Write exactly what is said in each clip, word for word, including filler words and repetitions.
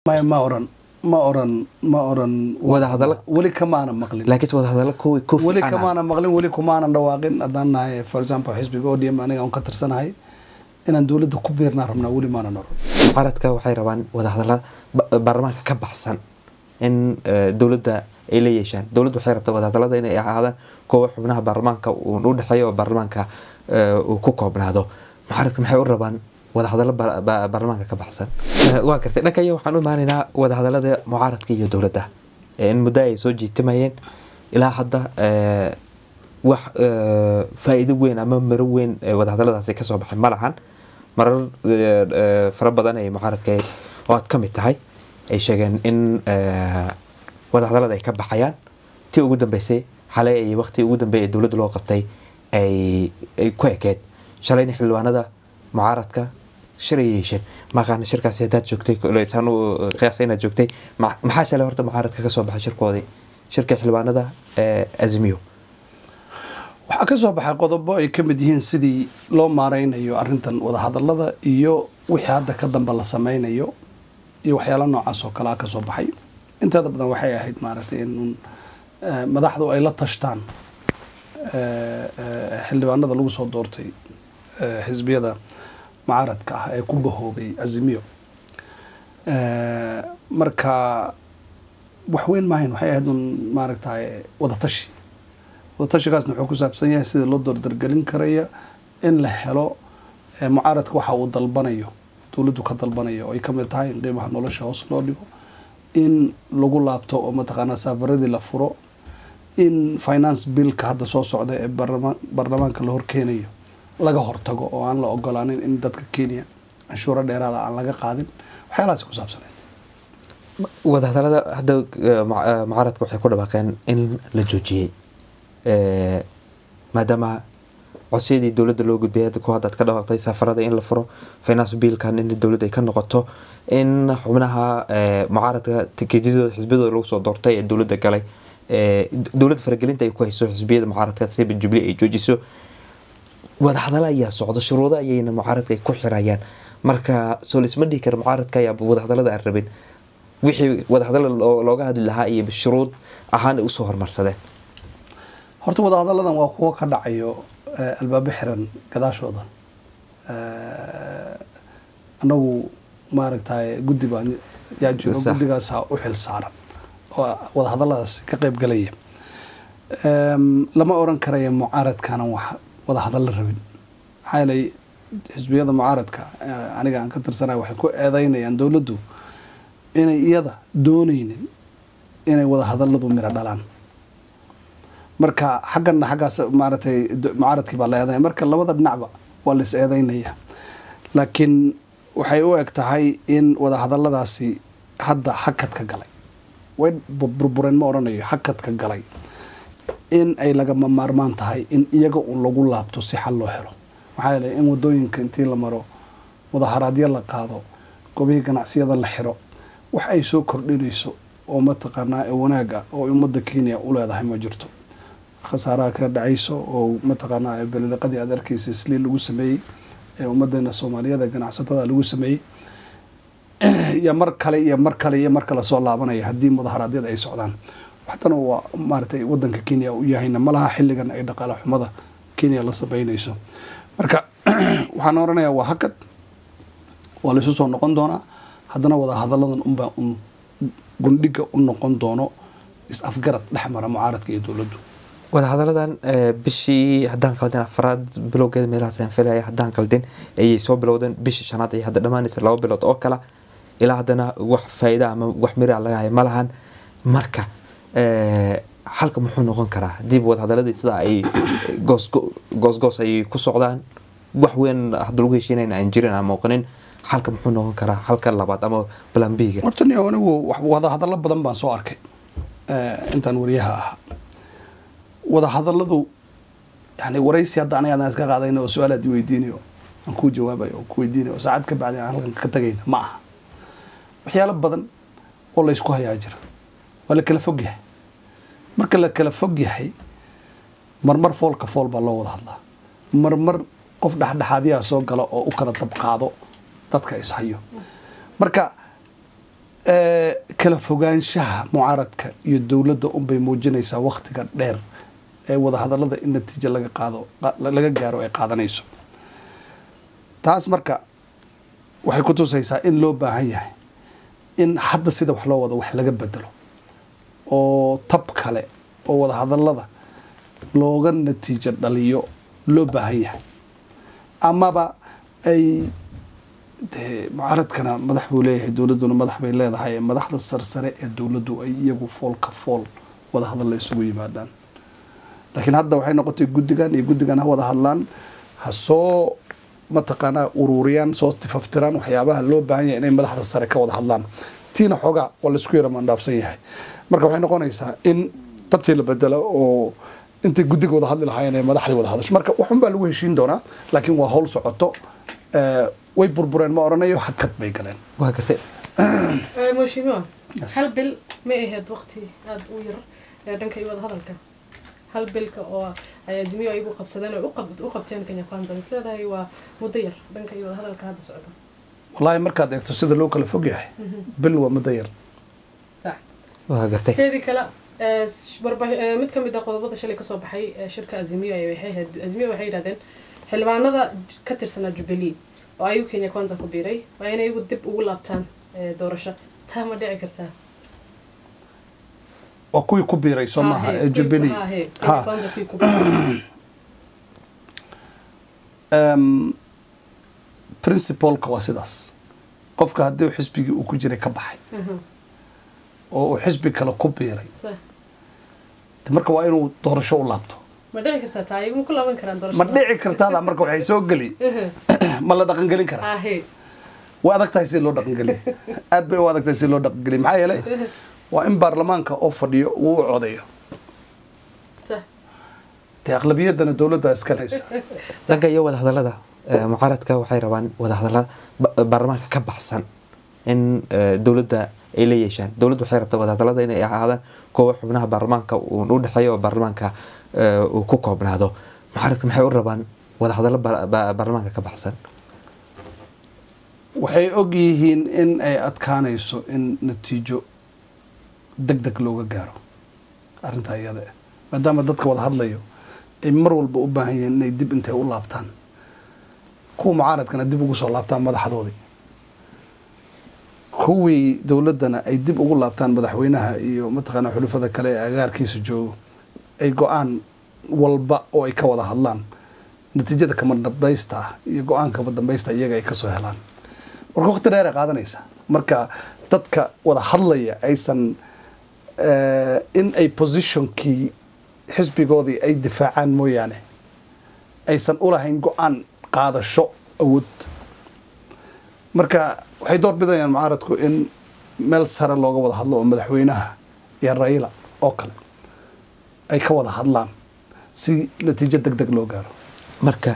ما ما أورن ما أورن ما أورن وده هذا ولي كمان مقلين لكن وده هذا كوي كوف ولي كمان مقلين ولي كمان دواقين أدانا for example حسب جودي ما أنا أنكتر سنة هاي إن الدولة كبير نارمنا ولي ما نور عرضك وحي روان وده هذا برنامج كبحسن إن دولة إليشان دولة وحي ربط وده هذا إن هذا كوي حبناها برنامج ونود حيو برنامج وكوكو بنادو عرضك محي روان وده هذا برنامج كبحسن واكرت أنا كيو حنو مانينا وده هذا معارض كيو دولة ده إن مداي سوجي تماين إلى حد wax faa'iido weyn ama maro weyn wada hadaladaas ka soo baxay malahan marar fara badan ay muxaaradka oo aad kamid tahay ay sheegeen in wada hadalada ay ka baxayaan tii ugu dambeysay xalay ay waqti ugu dambeeyay dawladda loo qabtay ay ay ku ekeed shalayna xilwaanada muxaaradka shirayeen ma qaan shirkaasi hadaad joogtay leeyahay uu qiyaasayna joogtay maxaa shalay horta muxaaradka ka soo baxay shirkoodii shirka xilwaanada azmiyo waxa ka soo baxay qodobo ay ka mid yihiin sidii loo maareynayo arintan wada hadalada iyo wixii hadda ka dambe la sameeynayo iyo waxyaalo noocaas oo kala ka soo baxay inta badan waxay ahayd maaragtay in madaxdu ay la tashtaan xildhibaanada lagu soo doortay xisbiyada mucaaradka ah ee ku bahoobay azmiyo marka wax weyn ma ahayn waxay ahayd maaragtay wada tashi وتشجعنا حكومة سابسية سيد اللودر درجلين كريا إن لحلو معارض كوحة وضلبانيو تولدو كضلبانيو أي كم تاين قيمة نولش هوس لوديو إن لوجو لابتو أو متقنا سافردي لفرو إن فاينانس بيل كهذا صوص عدا برنامج برنامج كلهور كينيو لقى هرتجو أو عن لا أقولانين إن دتك كينيا الشورى دير هذا عن لقى قادم وحيلات كوساب سنين وده هذا هذا معارض كوحة كله بقى إن لجوجي maadaama codsidii dawladda loo gudbiyay hadda ku hadda ka dhawaaqtay safarada in la furo finance bill kan in dawladda ay ka noqoto in xubnaha mucaaradka tikididooda xisbiyada lagu soo doortay ee dawladda galay dawladda faragelinta ay ku hayso xisbiyada mucaaradka sida Jubilee ay joojiso wada hadal ayaa socdo shuruudo ayayna mucaaradka ay ku xirayaan marka soo lisma dhigi karo mucaaradka ayaa wada hadalada aan rabin wixii wada hadal looga hadli lahaa iyo shuruud ahaan u soo hormarsadeen horta wada hadaladan waa kuwa ka dhacayo albaab xiran gadaashooda anagu maaragtay guddi baan yaa jiro guddigaas u xil saaran oo wada hadaladaas ka qayb galaya lama oran karayo mucaaradkana wax wada hadal la rabin xaalay xisbiyada mucaaradka aniga aan ka tirsanahay waxay ku eedeynayaan dawladdu inay iyada doonaynin inay wada hadaladu mira dhalaan marka xaqana xaqaas maartay mucaaradkii baa la eedaynaya marka labada dhinacba waa la is eedaynaya laakiin waxay u eg tahay in wada hadaladaasi hadda hakad ka galay way burbureen ma oranayo hakad ka galay in ay laga maarmaan tahay in iyaga uu lagu laabto si xal loo helo waxa la in wadooyinka intii la maro mudaharaadyo la qaado goobaha ganacsiyada la xiro wax ay soo kordhinayso oo ma taqaanaa wanaaga oo ummadda Kenya u leedahay ma jirto خسارة كدعيسو أو متقنا بلقدي أدركيس سليل لوسمي ومدنا الصومالية ذا كان عصتها لوسمي يا مركلي يا مركلي يا مركلة صار لعبنا يهدي مظاهرات ذا أي سعودان حتى هو مارتي ودن كينيا ويا هنا ملها حل جن أي دقالة حمضة كينيا لصبعين يسو مركا وحنورنا يا وهكت ولسوس النقندونا حدنا وذا هذا لذن أم أم جندق النقندونو إس أفجرت لحمر معارض كي يدولدو wada hadaladan bishii hadaan qaldin afraad bilowgeeda meelaha aan filayo hadaan qaldin ay soo bilowdeen bishii shanaad ay hadda dhamaanaysa laba bilood oo kala ilaa hadana wax faa'iido ama wax mira laga hay malahan marka ee halka muxuu noqon karaa dib wada hadaladii sida ay goos goos goos ay ku socdaan wax weyn hadda lagu heshiinayna aan jirin ama muuqanin halka muxuu noqon karaa halka labaad ama plan B ga horta anigu wada hadallo badan baan soo arkay ee intaan wariyaha ah wada hadalladu yani waraysi hadda aniga aan iska qaadayno su'aalaad weydiinayo aan ku jawaabayo ku weydiinayo saacad ka bacdi aan halkan ka tagayna ma aha waxyaalo badan oo la isku hayaa jira wala kala fog yahay marka la kala fog yahay marmar foolka fool baa loo wada hadlaa marmar qof dhaxdhaxaadiya soo gala oo u kala dab qaado dadka is hayo marka kala fogaanshaha mucaaradka iyo dowladda unbay muujinaysaa waqtiga dheer ee wada hadallada in natiijo laga qaado laga gaaro ay qaadanayso. taas marka waxay ku tusaysaa in loo baahan yahay in hadda sida wax loo wado wax laga bedelo oo tab kale oo wada hadallada looga natiijo dhaliyo loo baahan yahay. amaba ay mucaaradkana madax buu leeyahay, dowladduna madax bay leedahay, madaxda sarsare ee dowladdu ay iyagu fool ka fool wada hadal la isugu yimaadaan. laakiin hadda waxay noqotay guddigan iyo guddigan ha wada hadlaan, ha soo mataqaanaa ururiyaan, soo tifaftiraan waxyaabaha loo baahan yahay inay madaxda sare ka wada hadlaan. tiina xoogaa waa laisku yara mandhaafsan yahay. marka waxay noqonaysaa in tabtii la bedelo oo intay guddiga wada hadli lahaayeen ee madaxdii wada hadasho. marka waxun baa lagu heshiin doonaa, laakiin waa howl socoto. way burbureen ma oranayo, hakad bay galeen. waa gartay mheshimiwa hal bil ma ahayd waqti aad u yar ee dhanka wada hadalka. hal bilka oo ay azimiyo ay ugu qabsadeen oo u qabteen Kenya Kwanza misleedahay waa muddo yar dhanka wada hadalka hadda socdo. wallahi markaad eegto sida loo kala fog yahay bil waa muddo yar. sax waa gartay teedi kala mid ka mid ah qodobada shalay ka soo baxay shirka azimiyo ay waxay azimiyo waxay yiraahdeen xilbaanada ka tirsanaa Jubilee oo ay Kenya Kwanza ku biiray waa inay ugu dib ugu laabtaan doorasho. taa ma dhici kartaa? oo kuwii ku biiray Soomaha ee Jubilee ha um principalka waa sidaas. qofka haddii xisbigii uu ku jiray ka baxay oo uu xisbi kale ku biiray marka waa inuu doorasho u laabto. ma dhici kartaa taa iyagu ku laaban karaan doorasho? ma dhici kartaa marka waxay soo gali ma la dhaqan gelin karaa? waa adag tahay si loo dhaqan geliyo. aad bay u adag tahay si loo dhaqan geliyo. maxaa yeelay waa in baarlamaanka oo fadhiyo uu u codeeyo. dee aqlabiyadana dowladda iska haysa. dhanka iyo wada hadallada mucaaradka waxay rabaan wada hadalla baarlamaanka ka baxsan in dowladda ay la yeeshaan. dowladdu waxay rabtaa wada hadallada inay ahaadaan kuwa xubnaha baarlamaanka uu u dhexeeyo oo baarlamaanka uu ku koobnaado. mucaaradka maxay u rabaan wada hadallo baarlamaanka ka baxsan? waxay og yihiin in ay adkaanayso in natiijo deg deg looga gaaro arrintaa iyada, maadaama dadka wada hadlayo ay mar walba u baahan yihiin inay dib intay u laabtaan, kuwa mucaaradkana dib ugu soo laabtaan madaxdoodii, kuwii dowladdana ay dib ugu laabtaan madaxweynaha iyo mataqaanaa xulufada kale ee agaarkiisa joogo, ay go-aan walba oo ay ka wada hadlaan natiijada kama dambaysta ah iyo go-aanka kama dambaysta iyaga ay kasoo helaan. marka waqti dheer ay qaadanaysa. marka dadka wada hadlaya aysan in ay positionkii xisbigoodii ay difaacaan mooyaane aysan u lahayn go-aan qaadasho awood. marka waxay door bidayaan mucaaradku in meel sare looga wada hadlo oo madaxweynaha iyo Raila oo kale ay ka wada hadlaan si natiijo deg deg loo gaaro. marka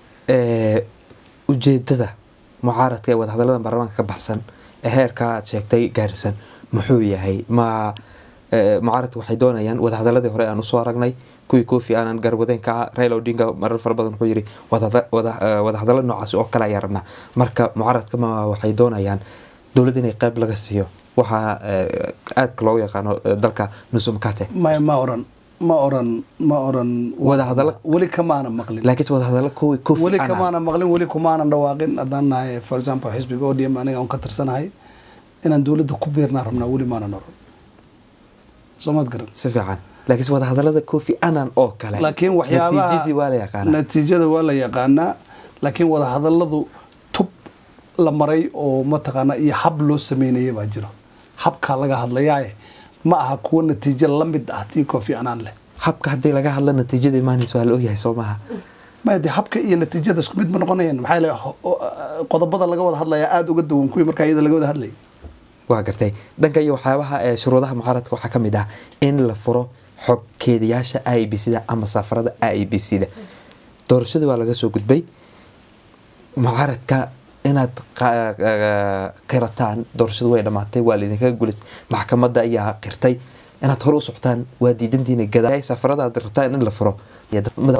ujeedada mucaaradka ee wada hadallada baarlamaanka ka baxsan ee heerka aad sheegtay gaarsan muxuu yahay? ma mucaaradku waxay doonayaan wada hadalladii hore aan usoo aragnay kuwii Kofi Annan garwadeenka Raila Odinga marar fara badan wuxuu yiri wada hadallo noocaas oo kale ayaan rabnaa. marka mucaaradka ma waxay doonayaan dowladda inay qayb laga siiyo waxa aadka loogu yaqaano dalka nusu mkate? ma ma oran ma oran ma oran wada hadallo wali kamaana maqlin. laakiin wada hadallo kuwii Kofi Annan wali kamaana maqlin, wali kumaana dhawaaqin. adaan nahay for example xisbiga O D M aniga aan ka tirsanahay inaan dowladda ku biirnaa rabnaa wali maana noron soomad garan si fiican. laakiin wada hadallada Kofi Annan oo kale laakiin waxyaabaha natiijadii waa la yaqaanaa natiijada waa la yaqaanaa laakiin wada hadalladu tub la maray oo mataqaana iyo hab loo sameeyay baa jiro. habka laga hadlayaa ma aha kuwa natiijo la mid ah tii Kofi Annan leh. habka hadii laga hadla natiijada imaanayso waa la ogyahay Soomaha. ma yadi habka iyo natiijada isku mid ma noqonayaan. maxay la qodobada laga wada hadlayaa aad uga duwan kuwii markaa iyada laga wada hadlayay. waa gartay. dhanka iyo waxyaabaha ee shuruudaha mucaaradka waxaa ka mid ah in la furo xog keediyaasha I B C da ama safarada I B C da. doorashada waa laga soo gudbay. mucaaradka inaad qirataan doorashadu way dhamaatay, waa idinka guulis maxkamadda ayaa qirtay inaad hor u socotaan, waa diidantiina gadaa safarada aad rabtaan in la furo.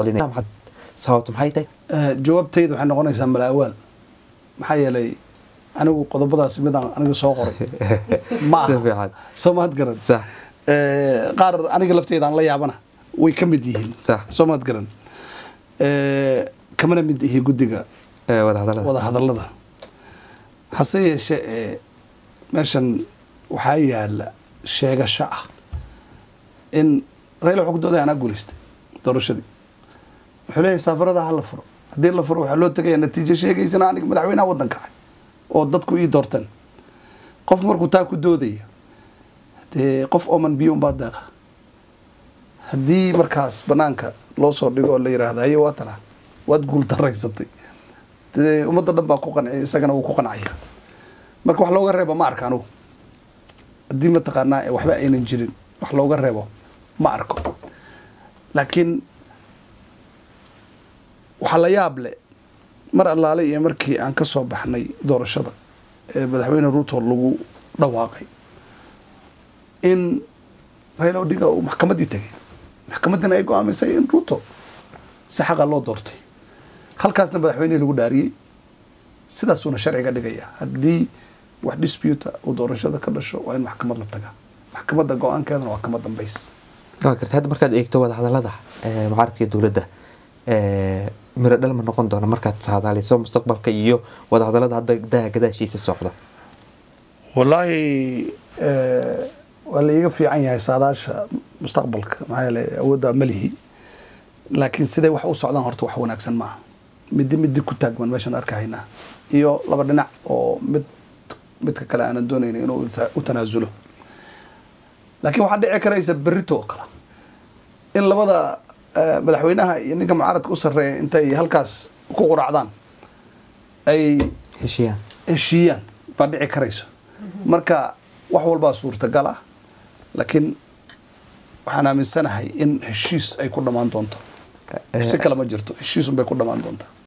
sababtu maxay tahay? jawaabtaydu waxay noqonaysaa malaawaal. maxaa yeelay anigu qodobadaas midaan aniga soo qoray ma aha soo maad garan qaar aniga lafteeda aan la yaabana way ka mid yihiin soo maad garan kamana mid ihi guddiga wada hadallada hase yeeshee meeshan waxaa yaala sheegasho ah in Raila wuxuu ku dooday anaa guulaystay doorashadii wuxuu leeyahay safarada ha la furo haddii la furo waxaa loo tagayaa natiijo sheegaysana aniga madaxweynaha waddanka ah oo dadku ii doorteen qof markuu taa ku doodaya dee qof ooman biyo unbaa deeqa haddii markaas banaanka loo soo dhigo oo la yiraahdo haye waa tana waad guul daraysatay dee ummadda dhan baa ku qancay isagana wuu ku qancaya marka wax looga reebo ma arka anugu haddii mataqaanaa waxba aynan jirin wax looga reebo ma arko laakiin waxaa la yaab leh mar allaale iyo markii aan ka soo baxnay doorashada ee madaxweyne Ruto lagu dhawaaqay in Raila Odinga uu maxkamaddii tagay maxkamaddana ay go'aamisay in Ruto si xaqa loo doortay halkaasna madaxweyne lagu dhaariyay sidaasuna sharciga dhigaya haddii wax dispute oo doorashada ka dhasho waa in maxkamad la tagaa maxkamadda go'aankeedana waa kama dambays waa gartay hadda markaad eegto wada hadallada ee mucaaradka dawladda ee miro dhal ma noqon doona markaad saadaalayso mustaqbalka iyo wada hadallada hadda gadaashiisa socda wallahi ee wala iga fiican yahay saadaasha mustaqbalka maxaa yeelay awoodda malihi laakiin siday wax u socdaan horta wax wanaagsan ma mid mid ku taagman meeshan arkayna iyo laba dhinac oo mid midka kale aan doonayno inuu u tanaasulo laakiin waxa dhici karaysa berrito kala in labada madaxweynaha iyo ninka mucaaradka u sareeyay intay halkaas ku quraacdaan ay heshiyaan heshiyaan baa dhici karaysa marka wax walba suurtagal ah laakiin waxaan aaminsanahay in heshiis ay ku dhamaan doonto si kala ma jirto heshiis un bay ku dhamaan doontaa